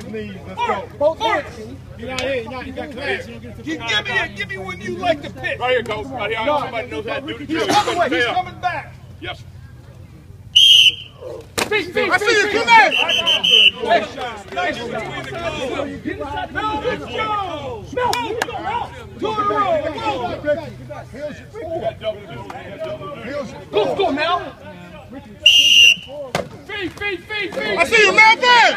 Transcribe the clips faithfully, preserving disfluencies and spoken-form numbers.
knees. Let's go. Both hands. You're not here. You're not. You got class. You don't get to Give me it. Give me when you like to pitch. Right here, coach. Right here. Somebody knows how to do the He's drill. coming away. He's coming back. Yes. Feet, feet, I see you. Come in. Nice shot. Nice shot. Mel, let's go. Mel, two in a row. Go. Go, go, Mel. Feet, feet, feet, feet. I see you, Melvin.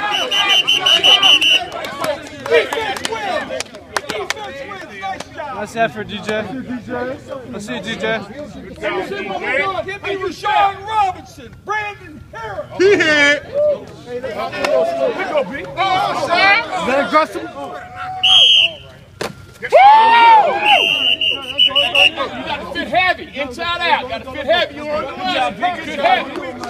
Defense wins. Defense wins. Nice job. Nice effort, D J. Let's see you, D J. Give me Rashawn Robinson. Brandon Harris. He hit. Oh, Is that aggressive? You got to fit heavy, inside out. You got to fit heavy. You want to fit heavy.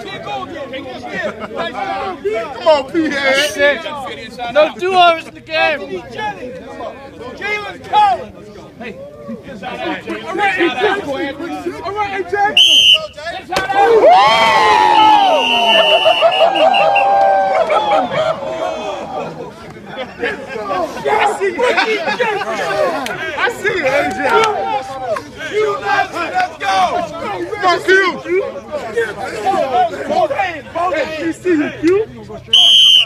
Come on, P-head. Six. No do-overs in the game. Jalen Collins. Hey. Inside out. All right, A J. All right, A J. Inside out. I see you. I see you, A J. You nuts. Let's go. Come on, Q. Both hands. Both hands. You see you, Q.